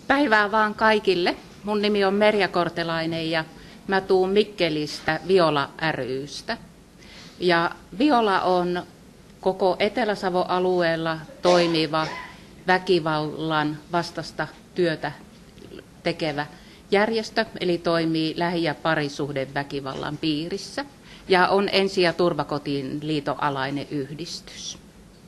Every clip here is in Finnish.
Päivää vaan kaikille. Mun nimi on Merja Kortelainen ja mä tuun Mikkelistä Viola ry:stä. Ja Viola on koko Etelä-Savon alueella toimiva väkivallan vastaista työtä tekevä järjestö, eli toimii lähi- ja parisuhdeväkivallan piirissä ja on Ensi- ja turvakotiin liiton alainen yhdistys.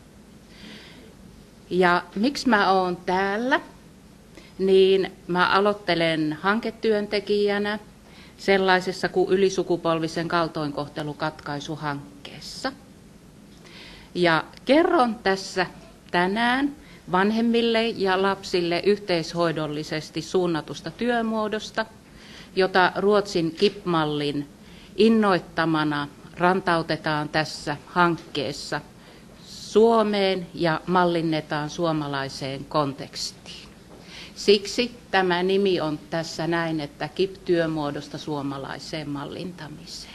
Ja miksi mä oon täällä? Niin mä aloittelen hanketyöntekijänä sellaisessa kuin ylisukupolvisen kaltoinkohtelukatkaisu-hankkeessa. Ja kerron tässä tänään vanhemmille ja lapsille yhteishoidollisesti suunnatusta työmuodosta, jota Ruotsin KIP-mallin innoittamana rantautetaan tässä hankkeessa Suomeen ja mallinnetaan suomalaiseen kontekstiin. Siksi tämä nimi on tässä näin, että KIP-työmuodosta suomalaiseen mallintamiseen.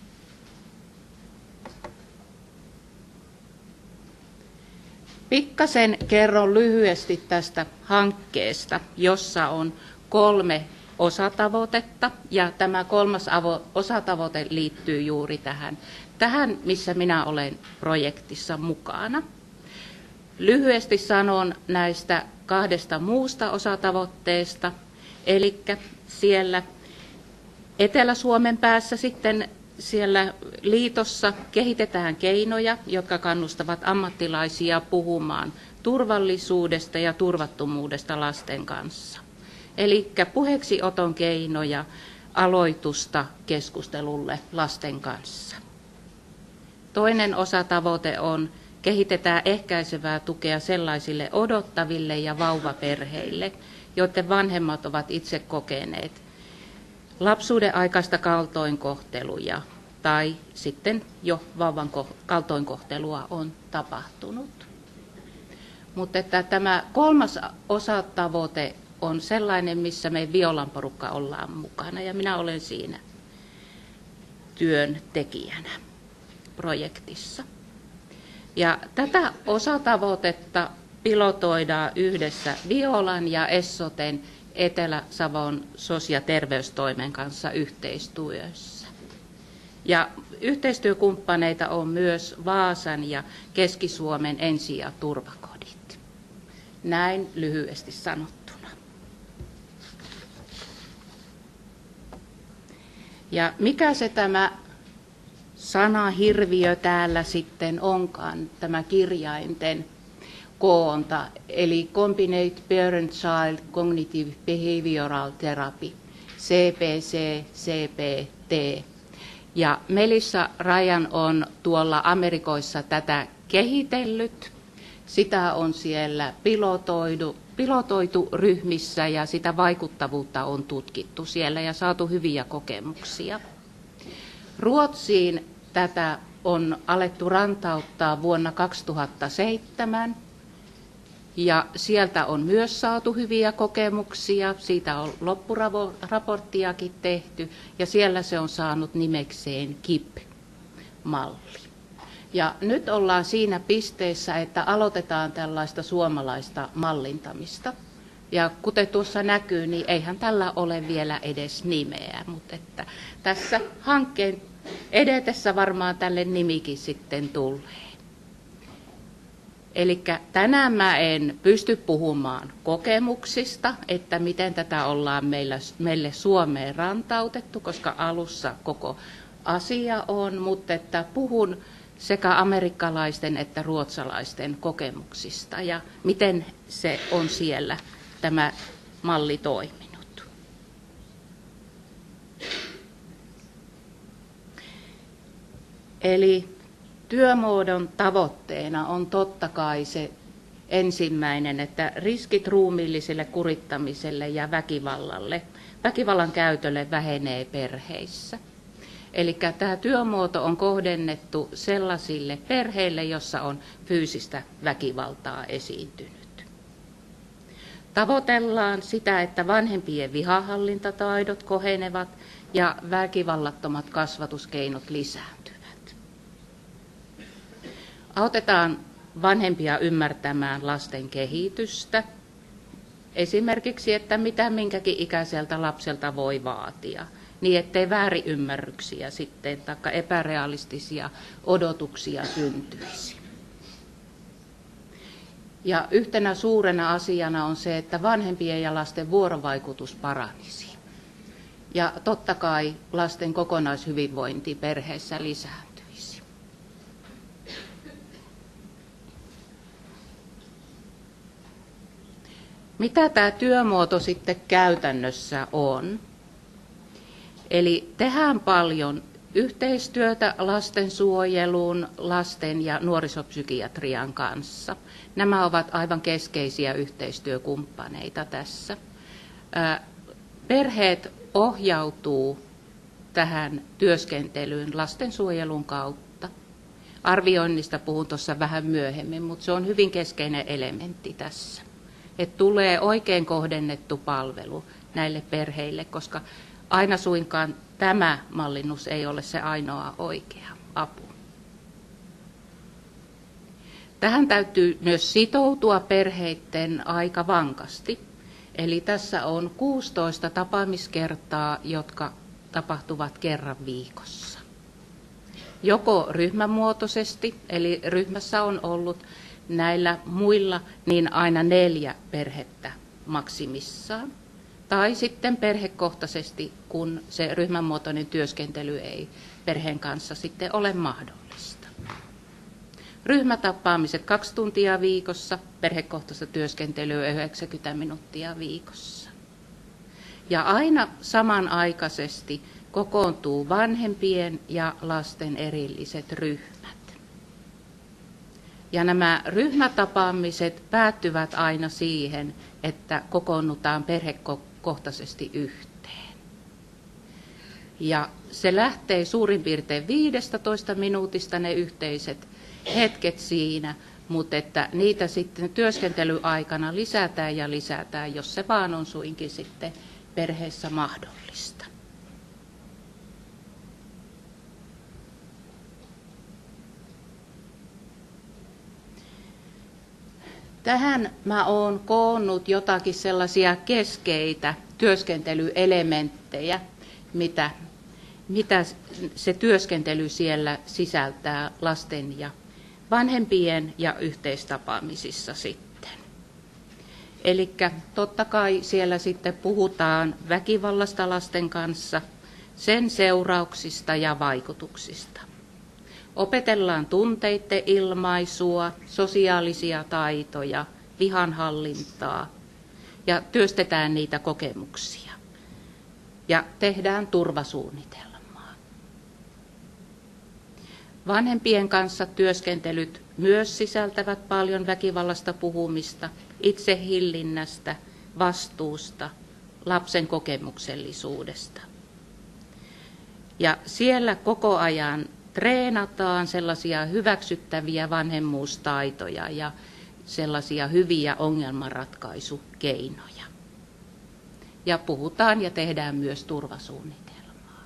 Pikkasen kerron lyhyesti tästä hankkeesta, jossa on 3 osatavoitetta, ja tämä 3. osatavoite liittyy juuri tähän, missä minä olen projektissa mukana. Lyhyesti sanon näistä 2 muusta osatavoitteesta, eli siellä Etelä-Suomen päässä sitten siellä liitossa kehitetään keinoja, jotka kannustavat ammattilaisia puhumaan turvallisuudesta ja turvattomuudesta lasten kanssa. Eli puheeksioton keinoja, aloitusta keskustelulle lasten kanssa. Toinen osatavoite on kehitetään ehkäisevää tukea sellaisille odottaville ja vauvaperheille, joiden vanhemmat ovat itse kokeneet lapsuuden aikaista kaltoinkohteluja tai sitten jo vauvan kaltoinkohtelua on tapahtunut. Mutta että tämä 3. osatavoite on sellainen, missä me Violan porukka ollaan mukana ja minä olen siinä työntekijänä projektissa. Ja tätä osatavoitetta pilotoidaan yhdessä Violan ja Essoten Etelä-Savon sosia- ja terveystoimen kanssa yhteistyössä. Ja yhteistyökumppaneita on myös Vaasan ja Keski-Suomen ensi- ja turvakodit. Näin lyhyesti sanottuna. Ja mikä se tämä sanahirviö täällä sitten onkaan, tämä kirjainten koonta, eli Combined Parent-Child Cognitive Behavioral Therapy, CPC, CPT. Ja Melissa Ryan on tuolla Amerikoissa tätä kehitellyt. Sitä on siellä pilotoitu ryhmissä ja sitä vaikuttavuutta on tutkittu siellä ja saatu hyviä kokemuksia. Ruotsiin tätä on alettu rantauttaa vuonna 2007 ja sieltä on myös saatu hyviä kokemuksia. Siitä on loppuraporttiakin tehty ja siellä se on saanut nimekseen KIP-malli. Ja nyt ollaan siinä pisteessä, että aloitetaan tällaista suomalaista mallintamista. Ja kuten tuossa näkyy, niin eihän tällä ole vielä edes nimeä, mutta että tässä hankkeen edetessä varmaan tälle nimikin sitten tulee. Eli tänään mä en pysty puhumaan kokemuksista, että miten tätä ollaan meille Suomeen rantautettu, koska alussa koko asia on, mutta että puhun sekä amerikkalaisten että ruotsalaisten kokemuksista ja miten se on siellä tämä malli toiminut. Eli työmuodon tavoitteena on totta kai se ensimmäinen, että riskit ruumiilliselle kurittamiselle ja väkivallan käytölle vähenee perheissä. Eli tämä työmuoto on kohdennettu sellaisille perheille, jossa on fyysistä väkivaltaa esiintynyt. Tavoitellaan sitä, että vanhempien vihahallintataidot kohenevat ja väkivallattomat kasvatuskeinot lisääntyvät. Autetaan vanhempia ymmärtämään lasten kehitystä esimerkiksi, että mitä minkäkin ikäiseltä lapselta voi vaatia, niin ettei väärinymmärryksiä sitten tai epärealistisia odotuksia syntyisi. Ja yhtenä suurena asiana on se, että vanhempien ja lasten vuorovaikutus paranisi. Ja totta kai lasten kokonaishyvinvointi perheessä lisääntyisi. Mitä tämä työmuoto sitten käytännössä on? Eli tehdään paljon yhteistyötä lastensuojelun, lasten- ja nuorisopsykiatrian kanssa. Nämä ovat aivan keskeisiä yhteistyökumppaneita tässä. Perheet ohjautuu tähän työskentelyyn lastensuojelun kautta. Arvioinnista puhun tuossa vähän myöhemmin, mutta se on hyvin keskeinen elementti tässä. Että tulee oikein kohdennettu palvelu näille perheille, koska aina suinkaan tämä mallinnus ei ole se ainoa oikea apu. Tähän täytyy myös sitoutua perheiden aika vankasti. Eli tässä on 16 tapaamiskertaa, jotka tapahtuvat kerran viikossa. Joko ryhmämuotoisesti, eli ryhmässä on ollut näillä muilla niin aina 4 perhettä maksimissaan. Tai sitten perhekohtaisesti, kun se ryhmänmuotoinen työskentely ei perheen kanssa sitten ole mahdollista. Ryhmätapaamiset 2 tuntia viikossa, perhekohtaista työskentelyä 90 minuuttia viikossa. Ja aina samanaikaisesti kokoontuu vanhempien ja lasten erilliset ryhmät. Ja nämä ryhmätapaamiset päättyvät aina siihen, että kokoonnutaan perhekohtaisesti yhteen. Ja se lähtee suurin piirtein 15 minuutista ne yhteiset hetket siinä, mutta että niitä sitten työskentelyaikana lisätään, jos se vaan on suinkin sitten perheessä mahdollista. Tähän mä oon koonnut jotakin sellaisia keskeitä työskentelyelementtejä, mitä se työskentely siellä sisältää lasten ja vanhempien ja yhteistapaamisissa sitten. Eli totta kai siellä sitten puhutaan väkivallasta lasten kanssa, sen seurauksista ja vaikutuksista. Opetellaan tunteiden ilmaisua, sosiaalisia taitoja, vihanhallintaa ja työstetään niitä kokemuksia. Ja tehdään turvasuunnitelmaa. Vanhempien kanssa työskentelyt myös sisältävät paljon väkivallasta puhumista, itsehillinnästä, vastuusta, lapsen kokemuksellisuudesta. Ja siellä koko ajan treenataan sellaisia hyväksyttäviä vanhemmuustaitoja ja sellaisia hyviä ongelmanratkaisukeinoja. Ja puhutaan ja tehdään myös turvasuunnitelmaa.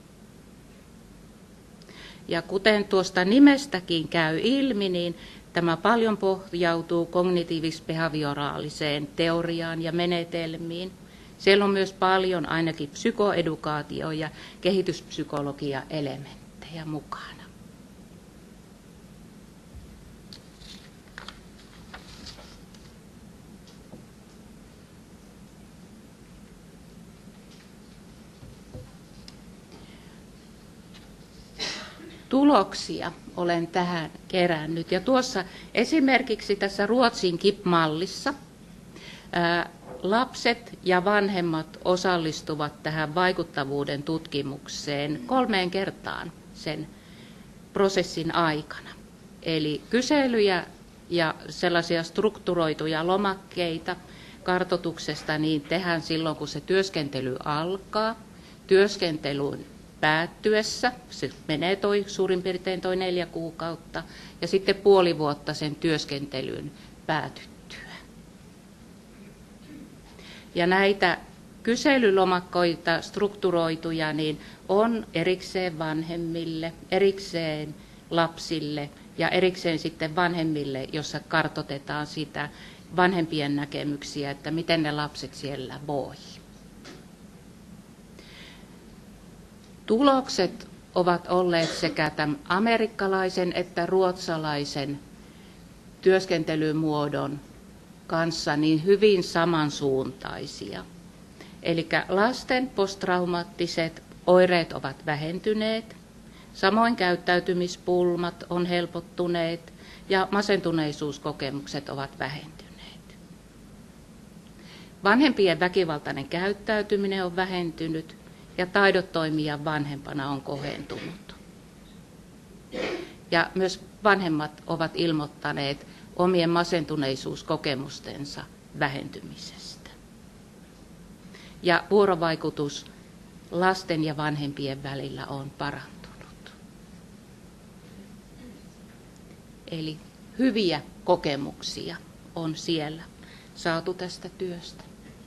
Ja kuten tuosta nimestäkin käy ilmi, niin tämä paljon pohjautuu kognitiivis-behavioraaliseen teoriaan ja menetelmiin. Siellä on myös paljon ainakin psykoedukaatio- ja kehityspsykologia-elementtejä mukana. Tuloksia olen tähän kerännyt. Ja tuossa esimerkiksi tässä Ruotsin KIP-mallissa lapset ja vanhemmat osallistuvat tähän vaikuttavuuden tutkimukseen 3 kertaan sen prosessin aikana. Eli kyselyjä ja sellaisia strukturoituja lomakkeita kartoituksesta niin tehdään silloin, kun se työskentely alkaa. Työskentelyn päättyessä, se menee suurin piirtein 4 kuukautta, ja sitten puoli vuotta sen työskentelyn päätyttyä. Ja näitä kyselylomakkoita strukturoituja niin on erikseen vanhemmille, erikseen lapsille ja erikseen sitten vanhemmille, jossa kartoitetaan sitä, vanhempien näkemyksiä, että miten ne lapset siellä voi. Tulokset ovat olleet sekä tämän amerikkalaisen että ruotsalaisen työskentelymuodon kanssa niin hyvin samansuuntaisia. Eli lasten posttraumaattiset oireet ovat vähentyneet, samoin käyttäytymispulmat on helpottuneet ja masentuneisuuskokemukset ovat vähentyneet. Vanhempien väkivaltainen käyttäytyminen on vähentynyt ja taidot toimia vanhempana on kohentunut. Ja myös vanhemmat ovat ilmoittaneet omien masentuneisuuskokemustensa vähentymisestä. Ja vuorovaikutus lasten ja vanhempien välillä on parantunut. Eli hyviä kokemuksia on siellä saatu tästä työstä.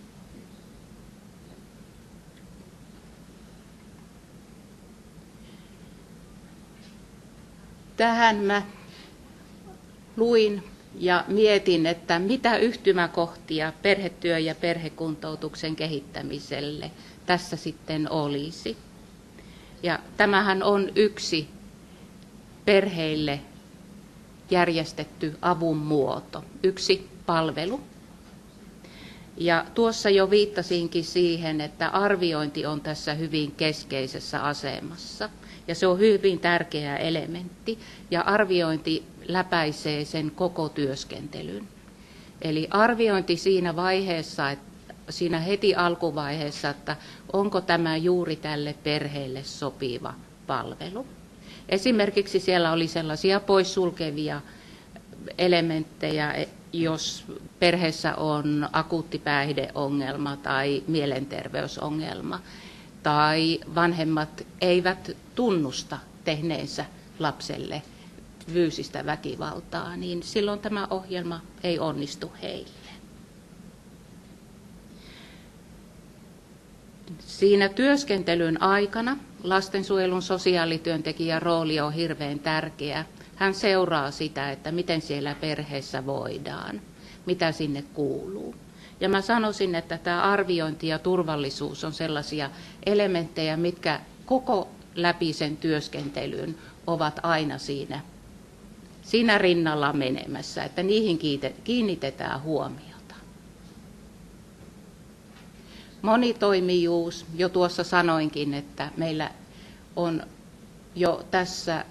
Tähän mä luin ja mietin, että mitä yhtymäkohtia perhetyö- ja perhekuntoutuksen kehittämiselle tässä sitten olisi. Ja tämähän on yksi perheille järjestetty avun muoto, yksi palvelu. Ja tuossa jo viittasinkin siihen, että arviointi on tässä hyvin keskeisessä asemassa. Ja se on hyvin tärkeä elementti, ja arviointi läpäisee sen koko työskentelyn. Eli arviointi siinä vaiheessa, siinä heti alkuvaiheessa, että onko tämä juuri tälle perheelle sopiva palvelu. Esimerkiksi siellä oli sellaisia poissulkevia elementtejä, jos perheessä on akuutti päihdeongelma tai mielenterveysongelma, tai vanhemmat eivät tunnusta tehneensä lapselle fyysistä väkivaltaa, niin silloin tämä ohjelma ei onnistu heille. Siinä työskentelyn aikana lastensuojelun sosiaalityöntekijän rooli on hirveän tärkeä. Hän seuraa sitä, että miten siellä perheessä voidaan, mitä sinne kuuluu. Ja mä sanoisin, että tämä arviointi ja turvallisuus on sellaisia elementtejä, mitkä koko läpi sen työskentelyn ovat aina siinä rinnalla menemässä, että niihin kiinnitetään huomiota. Monitoimijuus, jo tuossa sanoinkin, että meillä on jo tässä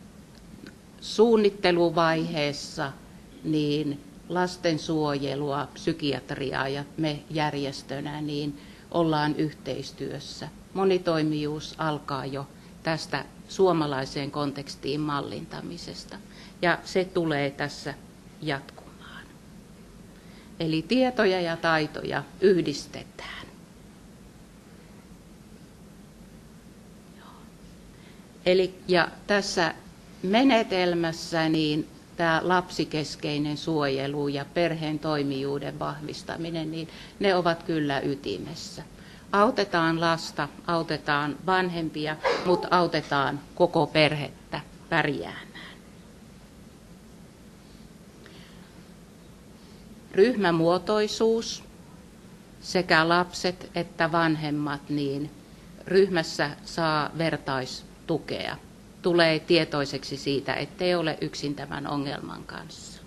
suunnitteluvaiheessa niin lastensuojelua, psykiatriaa ja me järjestönä niin ollaan yhteistyössä. Monitoimijuus alkaa jo tästä suomalaiseen kontekstiin mallintamisesta ja se tulee tässä jatkumaan. Eli tietoja ja taitoja yhdistetään. Eli ja tässä menetelmässä niin tämä lapsikeskeinen suojelu ja perheen toimijuuden vahvistaminen, niin ne ovat kyllä ytimessä. Autetaan lasta, autetaan vanhempia, mutta autetaan koko perhettä pärjäämään. Ryhmämuotoisuus, sekä lapset että vanhemmat, niin ryhmässä saa vertaistukea. Tulee tietoiseksi siitä, ettei ole yksin tämän ongelman kanssa.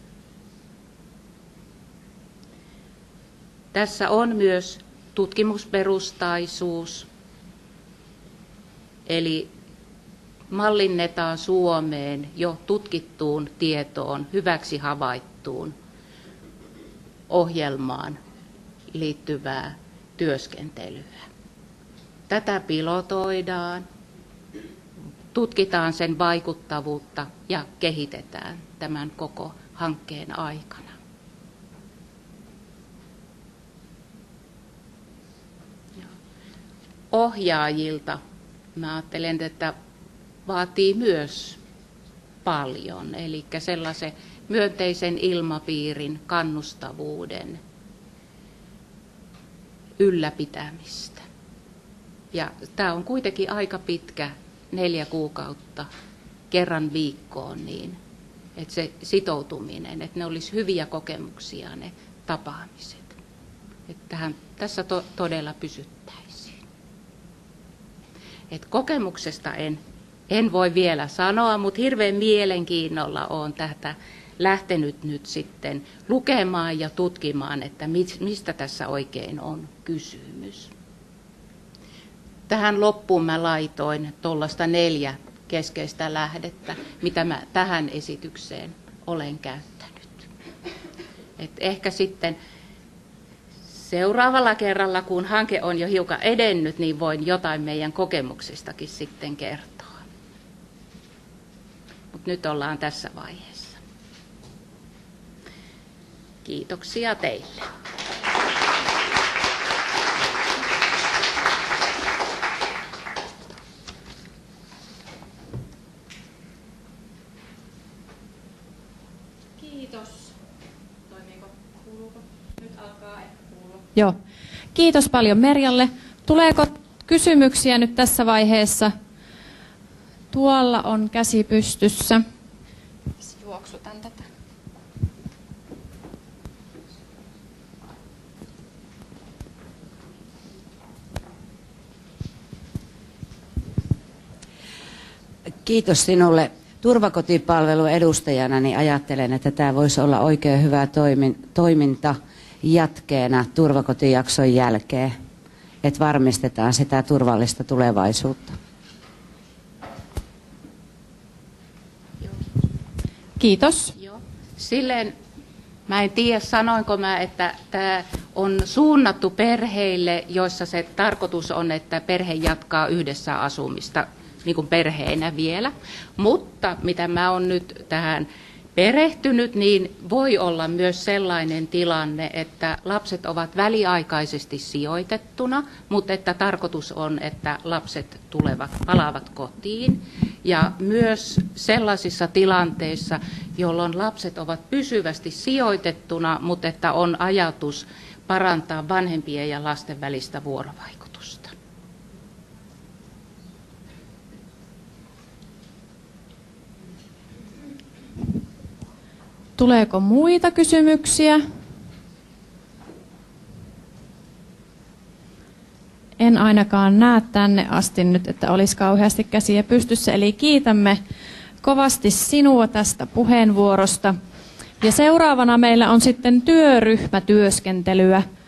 Tässä on myös tutkimusperustaisuus, eli mallinnetaan Suomeen jo tutkittuun tietoon, hyväksi havaittuun ohjelmaan liittyvää työskentelyä. Tätä pilotoidaan, tutkitaan sen vaikuttavuutta ja kehitetään tämän koko hankkeen aikana. Ohjaajilta mä ajattelen, että vaatii myös paljon, eli sellaisen myönteisen ilmapiirin, kannustavuuden ylläpitämistä. Ja tämä on kuitenkin aika pitkä, 4 kuukautta kerran viikkoon, niin että se sitoutuminen, että ne olisi hyviä kokemuksia ne tapaamiset. Että tässä todella pysyttäisiin. Et kokemuksesta en voi vielä sanoa, mutta hirveän mielenkiinnolla olen tätä lähtenyt nyt sitten lukemaan ja tutkimaan, että mistä tässä oikein on kysymys. Tähän loppuun mä laitoin tuollaista 4 keskeistä lähdettä, mitä mä tähän esitykseen olen käyttänyt. Et ehkä sitten seuraavalla kerralla, kun hanke on jo hiukan edennyt, niin voin jotain meidän kokemuksistakin sitten kertoa. Mutta nyt ollaan tässä vaiheessa. Kiitoksia teille. Joo. Kiitos paljon Merjalle. Tuleeko kysymyksiä nyt tässä vaiheessa? Tuolla on käsi pystyssä. Juoksutan tätä. Kiitos sinulle. Turvakotipalvelun edustajana niin ajattelen, että tämä voisi olla oikein hyvä toiminta jatkeena turvakotijakson jälkeen, että varmistetaan sitä turvallista tulevaisuutta. Kiitos. Joo. Silleen, mä en tiedä sanoinko mä, että tämä on suunnattu perheille, joissa se tarkoitus on, että perhe jatkaa yhdessä asumista niin kuin perheenä vielä. Mutta mitä mä oon nyt tähän perehtynyt, niin voi olla myös sellainen tilanne, että lapset ovat väliaikaisesti sijoitettuna, mutta että tarkoitus on, että lapset palaavat kotiin. Ja myös sellaisissa tilanteissa, jolloin lapset ovat pysyvästi sijoitettuna, mutta että on ajatus parantaa vanhempien ja lasten välistä vuorovaikutusta. Tuleeko muita kysymyksiä? En ainakaan näe tänne asti nyt, että olisi kauheasti käsiä pystyssä. Eli kiitämme kovasti sinua tästä puheenvuorosta. Ja seuraavana meillä on sitten työryhmätyöskentelyä.